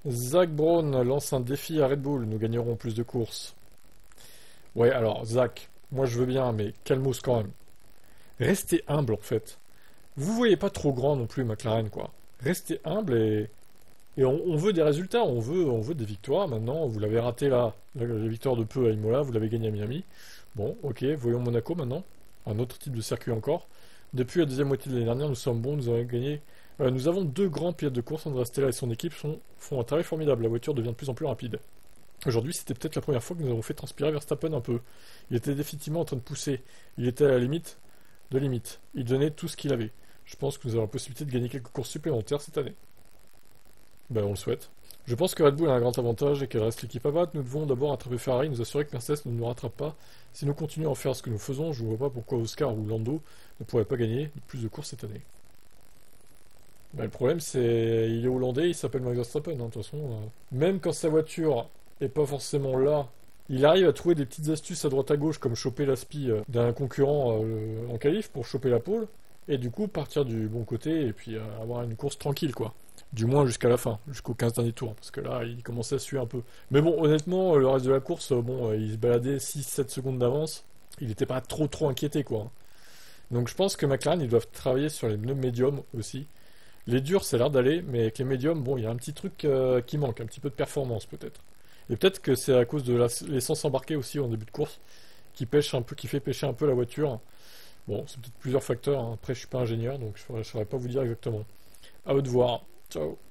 Zach Brown lance un défi à Red Bull, nous gagnerons plus de courses. Ouais, alors, Zach, moi je veux bien, mais calmos quand même. Restez humble en fait. Vous voyez pas trop grand non plus, McLaren, quoi. Restez humble et on veut des résultats, on veut des victoires maintenant. Vous l'avez raté là, la victoire de peu à Imola, vous l'avez gagné à Miami. Bon, ok, voyons Monaco maintenant. Un autre type de circuit encore. Depuis la deuxième moitié de l'année dernière, nous sommes bons, nous avons gagné. Nous avons deux grands pilotes de course, Andrea Stella et son équipe font un travail formidable. La voiture devient de plus en plus rapide. Aujourd'hui, c'était peut-être la première fois que nous avons fait transpirer Verstappen un peu. Il était définitivement en train de pousser. Il était à la limite de limite. Il donnait tout ce qu'il avait. Je pense que nous avons la possibilité de gagner quelques courses supplémentaires cette année. Ben, on le souhaite. Je pense que Red Bull a un grand avantage et qu'elle reste l'équipe à battre. Nous devons d'abord attraper Ferrari, nous assurer que Mercedes ne nous rattrape pas. Si nous continuons à faire ce que nous faisons, je ne vois pas pourquoi Oscar ou Lando ne pourraient pas gagner plus de courses cette année. Ben, le problème, c'est il est hollandais, il s'appelle Max Verstappen, hein, de toute façon. Même quand sa voiture est pas forcément là, il arrive à trouver des petites astuces à droite à gauche, comme choper l'aspi d'un concurrent en qualif pour choper la pole, et du coup partir du bon côté et puis avoir une course tranquille, quoi. Du moins jusqu'à la fin, jusqu'aux 15 derniers tours, parce que là, il commençait à suer un peu. Mais bon, honnêtement, le reste de la course, bon, il se baladait 6-7 secondes d'avance, il n'était pas trop inquiété, quoi. Donc je pense que McLaren, ils doivent travailler sur les pneus médiums aussi. Les durs, ça a l'air d'aller, mais avec les médiums, bon, il y a un petit truc qui manque, un petit peu de performance peut-être. Et peut-être que c'est à cause de l'essence embarquée aussi en début de course, qui pêche un peu, qui fait pêcher un peu la voiture. Bon, c'est peut-être plusieurs facteurs, hein. Après, je suis pas ingénieur, donc je saurais pas vous dire exactement. À eux de voir. Ciao.